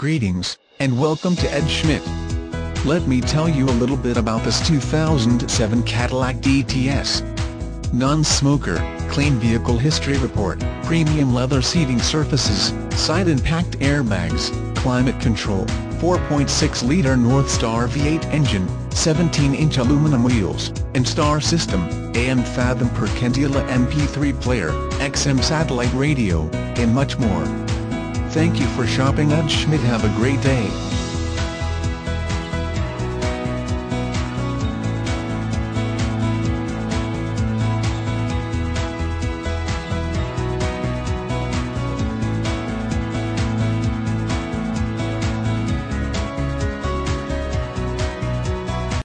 Greetings, and welcome to Ed Schmidt. Let me tell you a little bit about this 2007 Cadillac DTS. Non-smoker, clean vehicle history report, premium leather seating surfaces, side impact airbags, climate control, 4.6-liter NORTHSTAR V8 engine, 17-inch aluminum wheels, ONSTAR system, AM Fathom per CADILLAC MP3 player, XM satellite radio, and much more. Thank you for shopping at Schmidt. Have a great day.